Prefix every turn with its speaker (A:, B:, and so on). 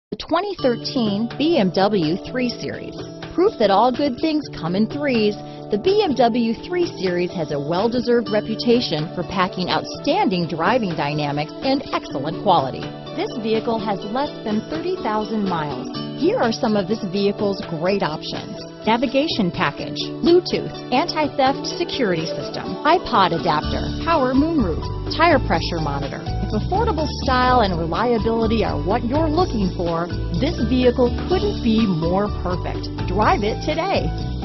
A: The 2013 BMW 3 Series. Proof that all good things come in threes, the BMW 3 Series has a well-deserved reputation for packing outstanding driving dynamics and excellent quality. This vehicle has less than 30,000 miles. Here are some of this vehicle's great options: navigation package, Bluetooth, anti-theft security system, iPod adapter, power moonroof, tire pressure monitor. If affordable style and reliability are what you're looking for, this vehicle couldn't be more perfect. Drive it today.